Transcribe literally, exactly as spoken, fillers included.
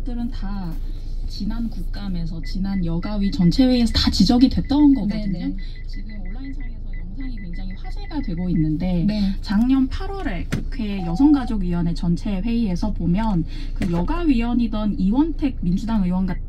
것들은 다 지난 국감에서 지난 여가위 전체회의에서 다 지적이 됐던 거거든요. 네네. 지금 온라인상에서 영상이 굉장히 화제가 되고 있는데 네. 작년 팔월에 국회 여성가족위원회 전체 회의에서 보면 그 여가위원이던 이원택 민주당 의원 같은